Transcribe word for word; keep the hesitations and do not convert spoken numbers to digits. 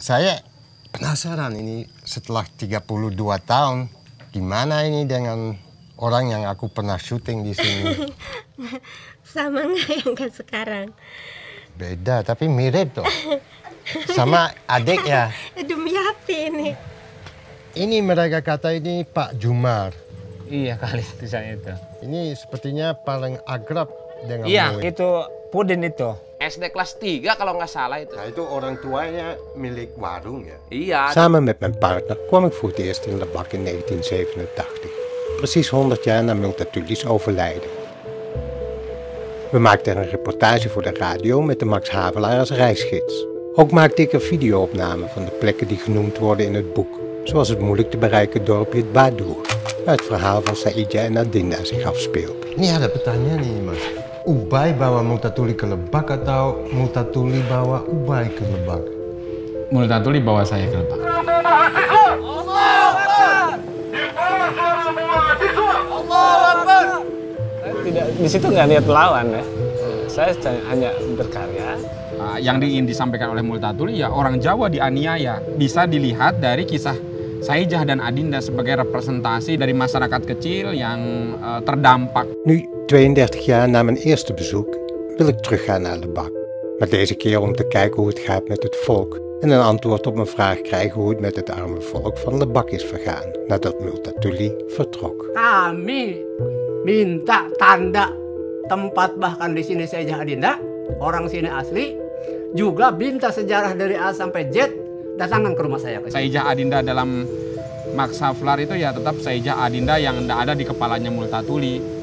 Saya penasaran ini setelah tiga puluh dua tahun, gimana ini dengan orang yang aku pernah syuting di sini? Sama nggak yang kan sekarang? Beda, tapi mirip tuh. Sama adik ya. Demi apa ini? Ini mereka kata ini Pak Jumar. Iya kali itu saya itu. Ini sepertinya paling akrab dengan Iya, Mui. itu Pudin itu. S D kelas tiga kalau nggak salah itu. Nah, itu orang tuanya milik warung ya? Iya. Samen met mijn partner kwam ik voor het eerst in Lebak in negentien zevenentachtig. Precies honderd jaar na Multatuli's overlijden. We maakten een reportage voor de radio met de Max Havelaar als reisgids. Ook maakte ik er videoopnamen van de plekken die genoemd worden in het boek. Zoals het moeilijk te bereiken dorpje het Badoer, waar het verhaal van Saïdja en Adinda zich afspeelt. Ini ada pertanyaan nih mas. Ubay bawa Multatuli ke Lebak atau Multatuli bawa Ubay ke Lebak? Multatuli bawa saya ke Lebak. Tidak, di situ nggak niat melawan ya. Saya hanya berkarya. Uh, yang ingin disampaikan oleh Multatuli ya orang Jawa dianiaya. Bisa dilihat dari kisah Saïdjah dan Adinda sebagai representasi dari masyarakat kecil yang uh, terdampak. Nu, tweeëndertig jaar na mijn eerste bezoek, wil ik teruggaan naar Lebak. Maar deze keer om te kijken hoe het gaat met het volk en een antwoord op mijn vraag krijgen hoe het met het arme volk van Lebak is vergaan nadat Multatuli vertrok. Kami minta tanda tempat bahkan di sini Saïdjah Adinda, orang sini asli, juga minta sejarah dari A sampai Z datangkan ke rumah saya. Saïdjah Adinda dalam Max Havelaar itu ya tetap Saïdjah Adinda yang ada di kepalanya Multatuli.